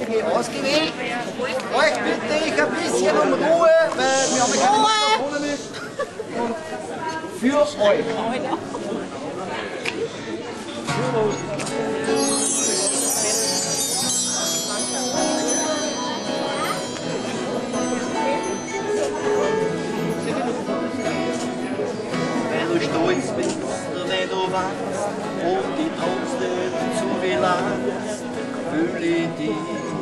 Anträge ausgewählt. Euch bitte ich ein bisschen um Ruhe, weil wir haben keine Mikrofone mit. Und für euch. Wenn du stolz bist, wenn du weißt, und die trotzdem zu viel Angst, fühle ich dich.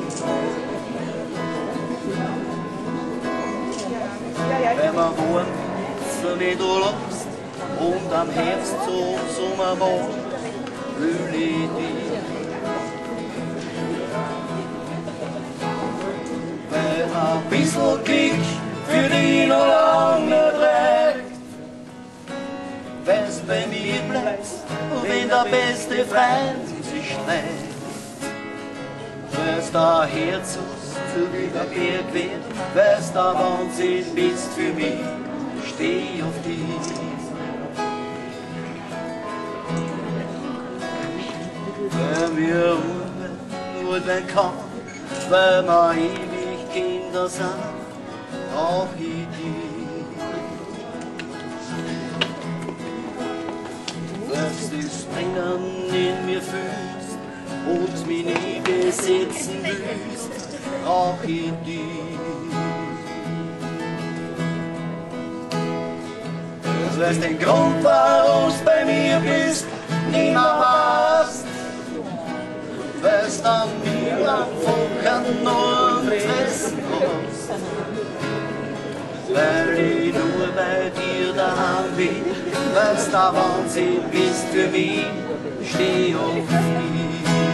Wenn man wohnt, so wie du lachst, und am Herbst so Sommer war, fühle ich dich. Wenn ein bisschen Glück für dich noch lange nicht reicht, wenn's bei mir bleibst und wenn der beste Freund sich schlägt, wenn's der Herz zu wieder Berg wird, wenn's der Wahnsinn bist für mich, steh auf dich. Wenn wir nur den kann, weil wir ewig Kinder sind, auch ich dich. Dass das Brennen in mir fühlst und mich nie besetzen willst, auch ich dich. Du weißt den Grund, warum du bei mir bist, niemand weißt. Weil's an mir einfach nur Interesse hast. Weil ich nur bei dir daheim bin, weil's der Wahnsinn bist für mich, steh auf dich.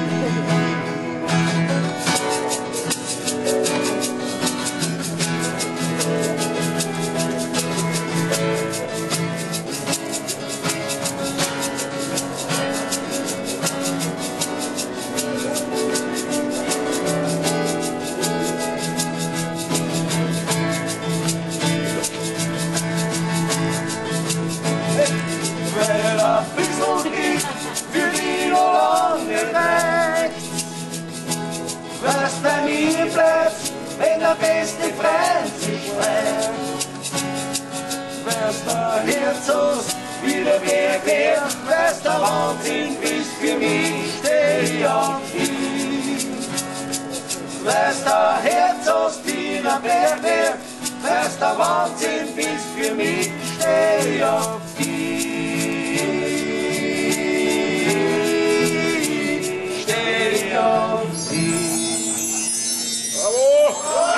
Weil ein bisschen Glück für dich noch lange reicht. Weil's bei mir bleibt, wenn der beste Freund sich freut. Weil's der Herz hast, wie der Weg wird, weil's der Wahnsinn bist für mich, steh ich auf dich. Weil's der Herz hast, wie der Berg wird, weil's der Wahnsinn bist für mich, steh ich auf dich. Bravo!